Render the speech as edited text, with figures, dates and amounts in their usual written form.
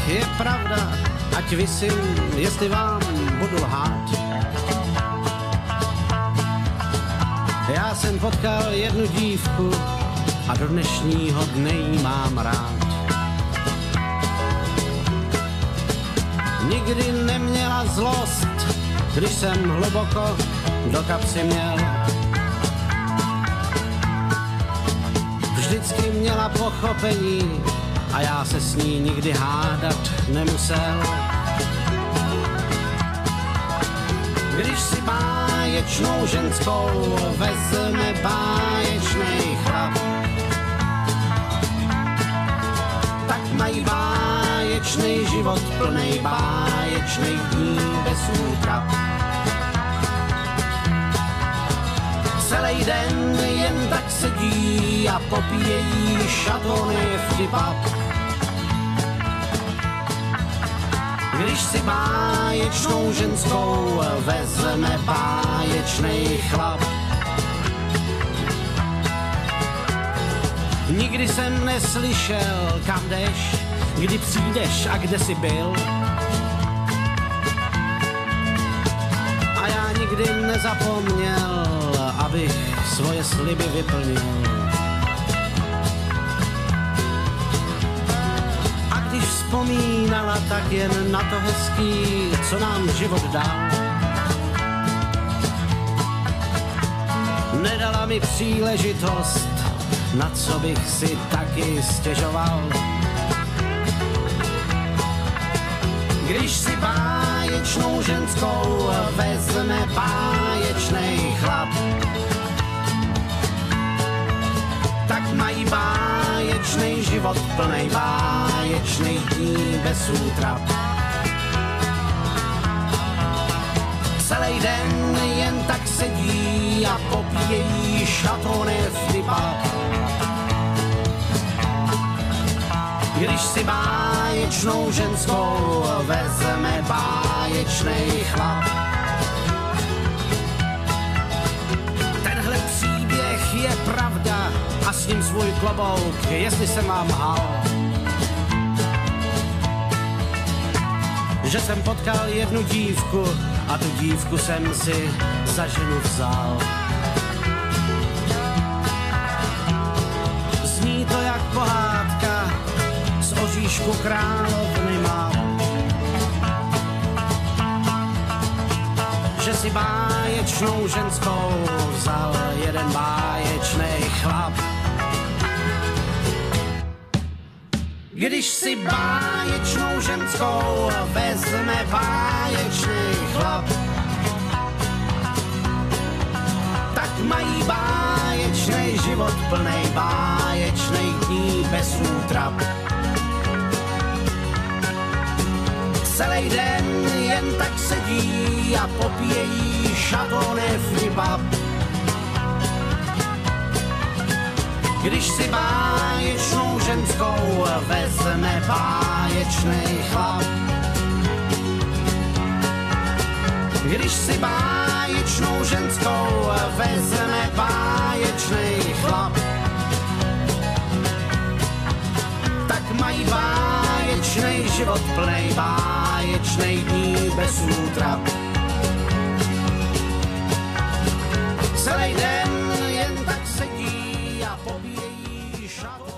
je pravda, ať visím, jestli vám budu lhát. Já jsem potkal jednu dívku a do dnešního dne jí mám rád. Nikdy neměla zlost, když jsem hluboko do kapsy měl. Vždycky měla pochopení a já se s ní nikdy hádat nemusel. Když si báječnou ženskou vezme báječnej chlap, tak mají báječnej život plnej báječnej dní bez útrap. Celý den jen tak sedí a popíjejí šatony vtipap. Když si báječnou ženskou vezme báječnej chlap. Nikdy jsem neslyšel, kam jdeš, kdy přijdeš a kde jsi byl. A já nikdy nezapomněl, abych svoje sliby vyplnil. A když vzpomínala, tak jen na to hezký, co nám život dal. Nedala mi příležitost, na co bych si taky stěžoval. Když si báječnou ženskou vezme báječnej chlap, tak mají báječnej život plnej báječnej dní bez útrap. Celý den jen tak sedí a popíjejí šatony vtipap. Když si báječnou ženskou vezme báječnej chlap. Tenhle příběh je pravda a s ním svůj klobouk, jestli jsem vám lhal. Že jsem potkal jednu dívku a tu dívku jsem si za ženu vzal. Zní to jak pohádka z oříšku královny má. Že si báječnou ženskou vzal jeden báječnej chlap. Když si báječnou ženskou vezme báječnej chlap, tak mají báječnej život plnej báječnej dní bez útrap. Celý den jen tak sedí a popíjejí šatony vtipap. Když si báječnou ženskou vezme báječnej chlap. Když si báječnou ženskou vezme báječnej chlap, tak mají báječnej život plnej báječnej dní bez útrap. Celý den jen tak sedí a popíjejí šatony.